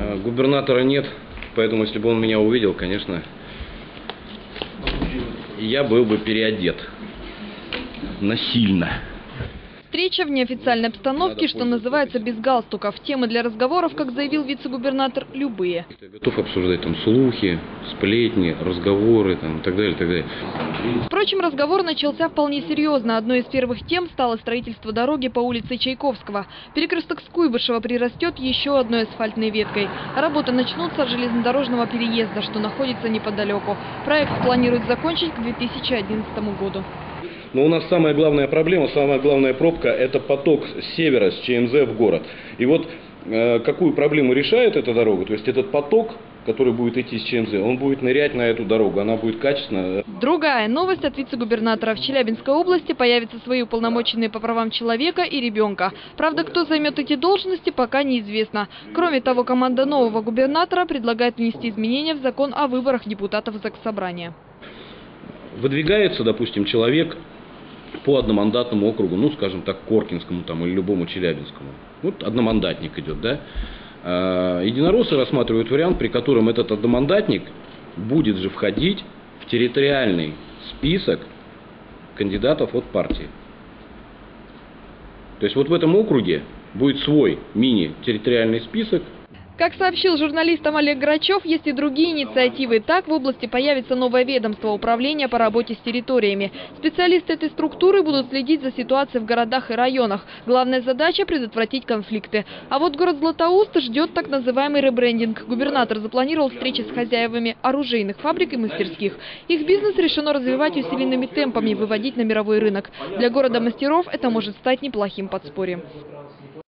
Губернатора нет, поэтому если бы он меня увидел, конечно, я был бы переодет насильно. Встреча в неофициальной обстановке, что называется, без галстуков. Темы для разговоров, как заявил вице-губернатор, любые. Я готов обсуждать там слухи, сплетни, разговоры там, и так далее, и так далее. Впрочем, разговор начался вполне серьезно. Одной из первых тем стало строительство дороги по улице Чайковского. Перекресток с Куйбышева прирастет еще одной асфальтной веткой. Работы начнутся от железнодорожного переезда, что находится неподалеку. Проект планируют закончить к 2011 году. Но у нас самая главная проблема, самая главная пробка – это поток с севера, с ЧМЗ в город. И вот какую проблему решает эта дорога? То есть этот поток, который будет идти с ЧМЗ, он будет нырять на эту дорогу, она будет качественная. Другая новость от вице-губернатора. В Челябинской области появятся свои уполномоченные по правам человека и ребенка. Правда, кто займет эти должности, пока неизвестно. Кроме того, команда нового губернатора предлагает внести изменения в закон о выборах депутатов Заксобрания. Выдвигается, допустим, человек по одномандатному округу, ну, скажем так, Коркинскому там, или любому Челябинскому. Вот одномандатник идет, да? Единороссы рассматривают вариант, при котором этот одномандатник будет же входить в территориальный список кандидатов от партии. То есть вот в этом округе будет свой мини-территориальный список. Как сообщил журналистам Олег Грачев, есть и другие инициативы. Так в области появится новое ведомство управления по работе с территориями. Специалисты этой структуры будут следить за ситуацией в городах и районах. Главная задача – предотвратить конфликты. А вот город Златоуст ждет так называемый ребрендинг. Губернатор запланировал встречи с хозяевами оружейных фабрик и мастерских. Их бизнес решено развивать усиленными темпами, выводить на мировой рынок. Для города мастеров это может стать неплохим подспорьем.